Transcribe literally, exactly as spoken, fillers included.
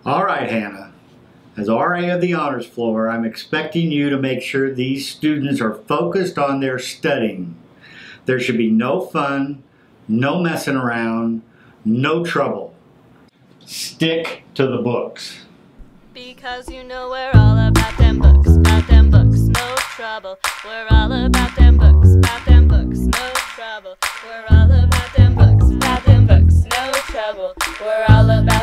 All right, Hannah. As R A of the honors floor, I'm expecting you to make sure these students are focused on their studying. There should be no fun, no messing around, no trouble. Stick to the books. Because you know we're all about them books, about them books, no trouble. We're all about them books, about them books, no trouble. We're all about them books, about them books, no trouble. We're all about